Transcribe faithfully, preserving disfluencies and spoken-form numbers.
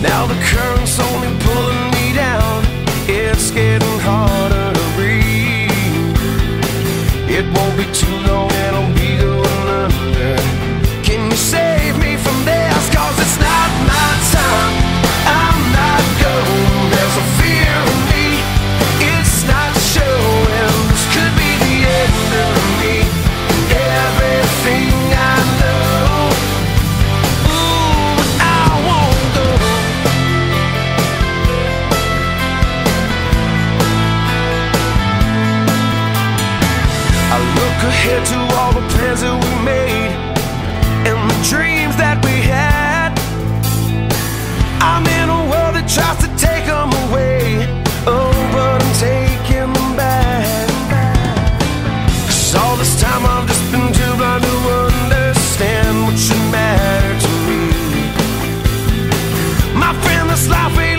Now the current's only pulling me down. It's getting harder to breathe. It won't be too long and I'll be going under. Can you save me from this? Cause it's not my time, I'm not going. There's a fear in me, it's not showing. This could be the end of me and everything I know. Ooh, but I won't go. I look ahead to all the plans that we made and the dreams that we had. I'm in a world that tries to take them away, oh, but I'm taking them back. Cause all this time I've just been too blind to understand what should matter to me. My friend, this life